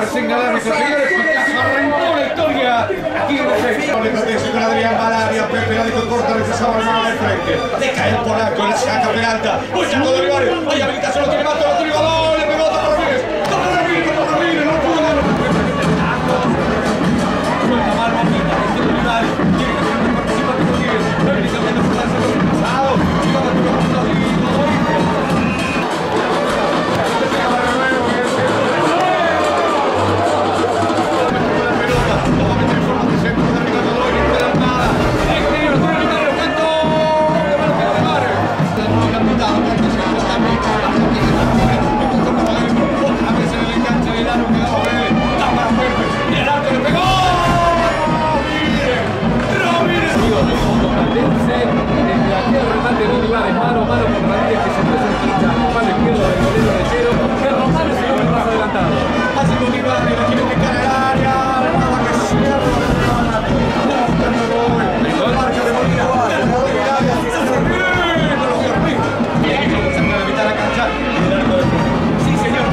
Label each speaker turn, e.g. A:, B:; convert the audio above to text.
A: Marcin Galán, señores, porque arrancó la historia aquí en el centro. Le protege con Adrián Valaria, Pepe Ládico corta, necesitaba el mano de frente. Le cae el polaco en la saca Peralta. Buscando de Olivares, hay habilitación, lo tiene Mato, lo tiene Balón, le pegó a Ramírez. Ramírez, no pudo. Suelta mal, Mamita, este Olivares, quiere que se participa con Rodríguez. Ramírez cambiando por la segunda pasado. Llegaba a mano a mano con Ramírez, que se fue cerquita, el palo izquierdo del golero Lechero, que Román es el hombre más adelantado. Hace con Olivares, la tiene que caer al área, nada que cierra, buscando gol, el marca de Molina, tiene que comenzar a evitar la cancha, sí señor,